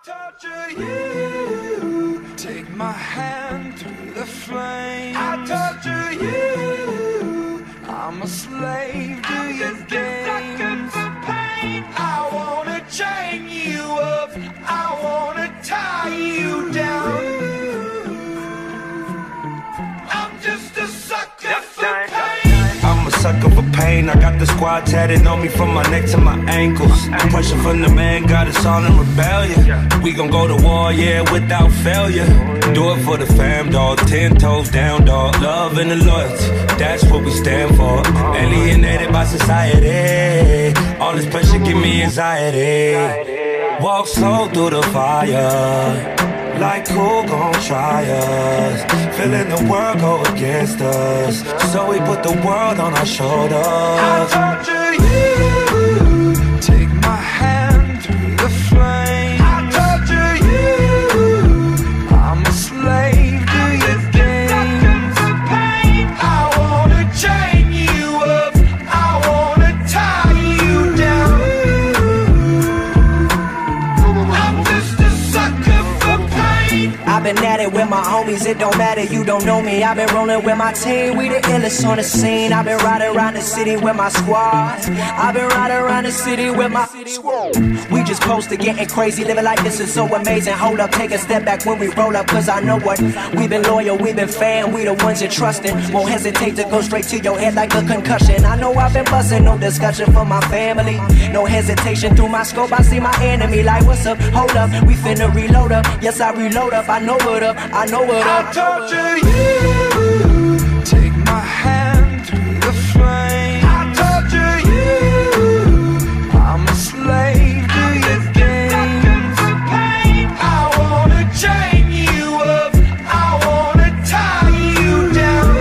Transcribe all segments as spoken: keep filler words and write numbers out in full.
Torture you, take my hand through the flame. I torture you, I'm a slave to I'm your just games. A for pain. I wanna chain you up, I wanna tie you down. I'm just a sucker yep, for pain. I'm a sucker for pain. I got the squad tatted on me from my neck to my ankles. Pressure from the man got us all in rebellion. We gon' go to war, yeah, without failure. Do it for the fam, dog. Ten toes down, dog. Love and the loyalty, that's what we stand for. Alienated by society, all this pressure give me anxiety. Walk slow through the fire, like who gon' try us? Feeling the world go against us, so we put the world on our shoulders. I torture you, take my hand through the flame. I torture you, I'm a slave to your games. I wanna chain you up, I wanna tie you down. I'm just a sucker for pain. I've been at it with my homies, it don't matter, you don't know me. I've been rolling with my team, we the illest on the scene. I've been riding around the city with my squad. I've been riding around the city with my squad. We just close to getting crazy, living like this is so amazing. Hold up, take a step back when we roll up, cause I know what. We've been loyal, we've been fan, we the ones you're trusting. Won't hesitate to go straight to your head like a concussion. I know I've been busting, no discussion for my family. No hesitation through my scope, I see my enemy like, what's up, hold up, we finna reload up. Yes, I reload up, I know what up, I know what up. I torture you, take my hand through the flame. I torture you, I'm a slave to your games. I wanna chain you up, I wanna tie you down.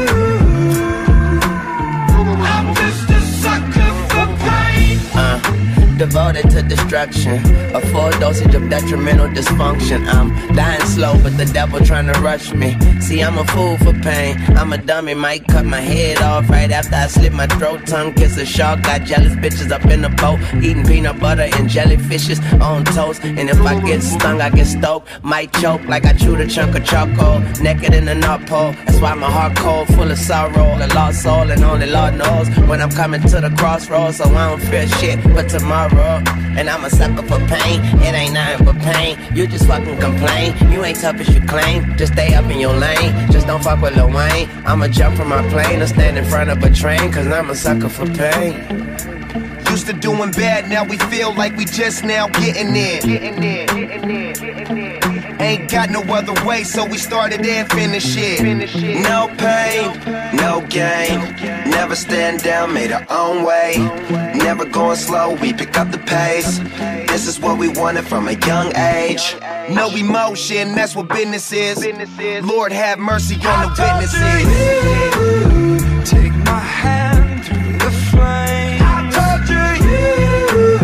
I'm just a sucker for pain. Uh, devoted to destruction, a full dosage of detrimental dysfunction. I'm dying slow, but the devil trying to rush me. See, I'm a fool for pain. I'm a dummy, might cut my head off right after I slit my throat. Tongue kiss a shark, got jealous bitches up in the boat, eating peanut butter and jellyfishes on toast. And if I get stung, I get stoked, might choke like I chewed a chunk of charcoal. Naked in the North Pole, that's why my heart cold, full of sorrow, a lost soul, and only Lord knows when I'm coming to the crossroads. So I don't fear shit but tomorrow. And I'm a sucker for pain, it ain't nothing but pain. You just fucking complain, you ain't tough as you claim. Just stay up in your lane, just don't fuck with Lil Wayne. I'ma jump from my plane or stand in front of a train, cause I'm a sucker for pain. Used to doing bad, now we feel like we just now getting in. Getting in, getting in, getting in. Ain't got no other way, so we started and finished it. No pain, no gain. Never stand down, made our own way. Never going slow, we pick up the pace. This is what we wanted from a young age. No emotion, that's what business is. Lord have mercy on the witnesses. You, take my hand through the flame. I torture you,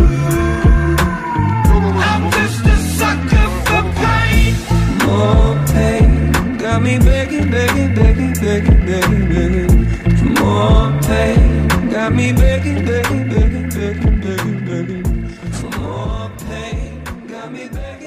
I'm just a sucker for pain. More pain, got me begging, begging, begging, begging, begging, begging. More pain, got me begging, begging, begging, begging, begging, begging. For more pain, got me begging.